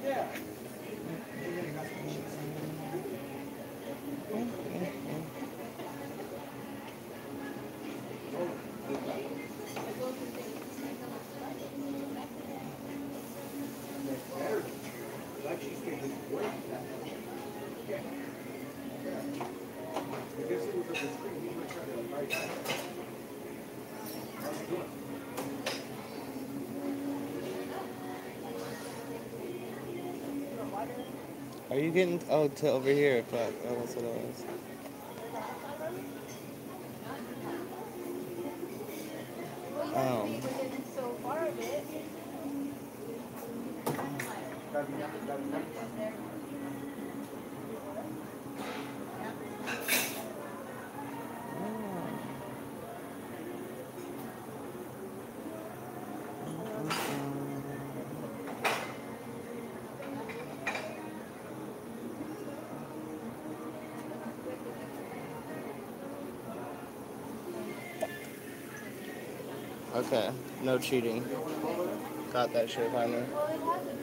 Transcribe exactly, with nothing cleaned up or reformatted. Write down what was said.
Are you getting oh to over here? Fuck, oh, that's what it was. Um. Okay, no cheating. Got that shit, partner.